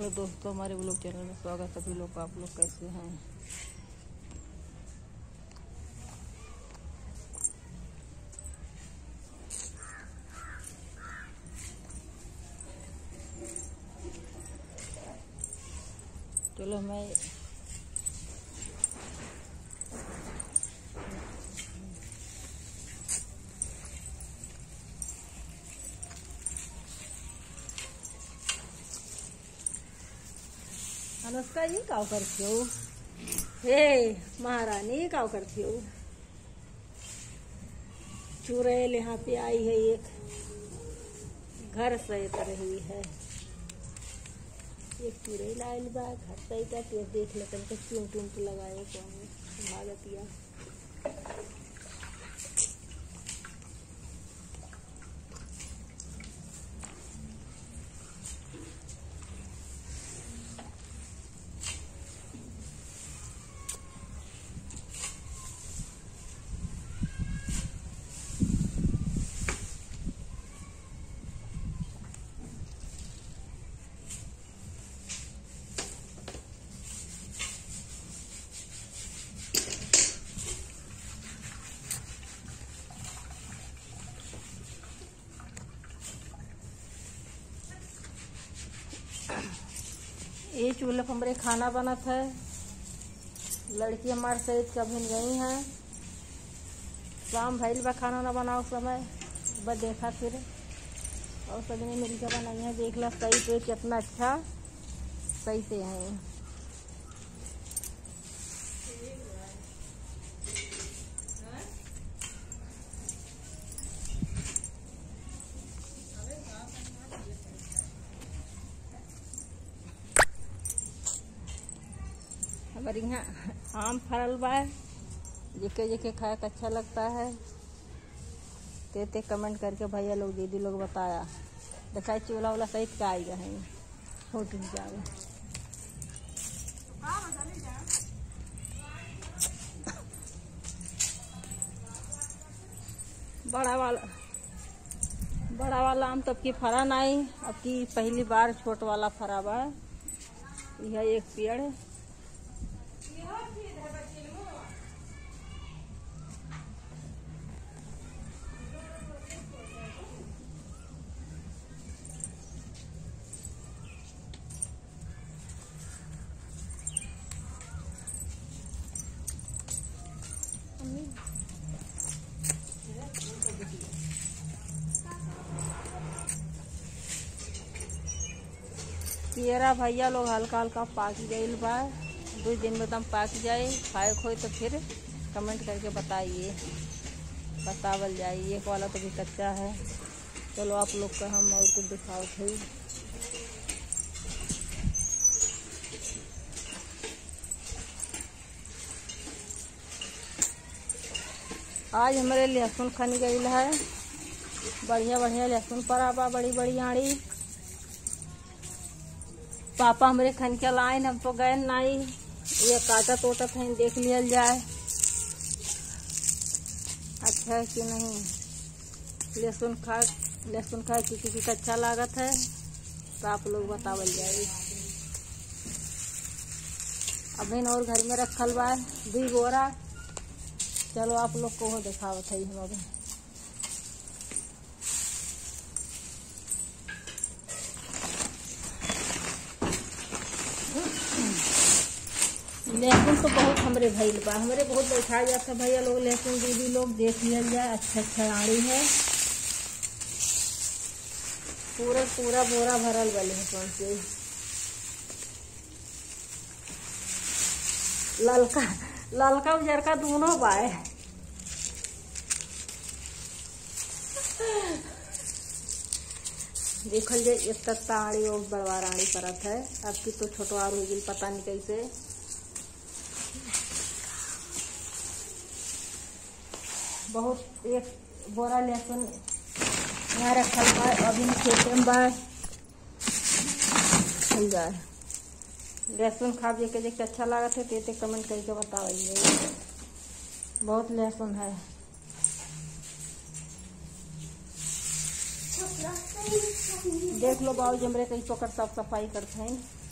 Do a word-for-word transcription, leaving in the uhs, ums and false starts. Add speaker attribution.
Speaker 1: Hello दोस्तों, हमारे blog channel में स्वागत है। सभी लोग आप लोग कैसे हैं? चलो मैं अनुष्का ये काव करती हो? हे महारानी ये काव करती हो? चुड़ैल यहाँ पे आई है, एक घर सहित रही है। एक चुड़ैल आयल बा घर सहित है। देख लेते हैं क्यों टूम तो लगाए कौन भागतिया। ये चूल्हे पर हमारे खाना बनत है। लड़की हमारे सहित कभी गई हैं। शाम भैल बा खाना ना बनाओ समय बस देखा फिर और सजने मिलकर बनाई है। देख ला सही पे कितना अच्छा सही से है। हमारे यहाँ आम फरल बा, जिके जिके खाए का अच्छा लगता है ते ते कमेंट करके भैया लोग दीदी लोग बताया। दिखाई चूल्हा वाला सहित का आई है फोटो जाओ। बड़ा वाला बड़ा वाला आम तो अब की फरा नहीं, अब की पहली बार छोट वाला फरा बा। यह एक पेड़ केरा भैया लोग हल्का हल्का पाक गईल बा। दो दिन में दम पाक जाए खाए खोए तो फिर कमेंट करके बताइए, बतावल जाए। एक वाला तो भी कच्चा है। चलो आप लोग का हम और कुछ दिखाओ थे। आज हमारे लहसुन खन गईल है। बढ़िया बढ़िया लहसुन पड़ा बा, बड़ी बड़ी आड़ी। पापा हमारे खन के लाइन, हम तो गए नहीं। ये काटा तोटत है, देख लिया जाए अच्छा है कि नहीं। लहसुन खा लहसुन खा किसी किसी का अच्छा लागत है तो आप लोग बतावल जाए। अभी और घर में रखल बा दी बोरा। चलो आप लोग को दिखावत है हम अभी। लहसुन तो बहुत हमरे भैल बा, हमरे बहुत बैठा जाता भैया लोग। लहसुन दीदी लोग देख लिया जाए, अच्छा अच्छा आड़ी है। पूरा पूरा बोरा भरल बा लहसुन से। ललका ललका उजरका दोनों बा। देखल जाए एक तक आड़ी और बड़वा आड़ी परत है। अब की तो छोटवार हो गई, पता नहीं कैसे। बहुत एक बोरा लहसुन यहाँ रखल बा, अभी खेत में बा। जाए लहसुन खा के देख अच्छा लागत है ते ते कमेंट करके बताइए। बहुत लहसुन है। देख लो बाबू जमरे कहीं पकड़ साफ सफाई करते हैं।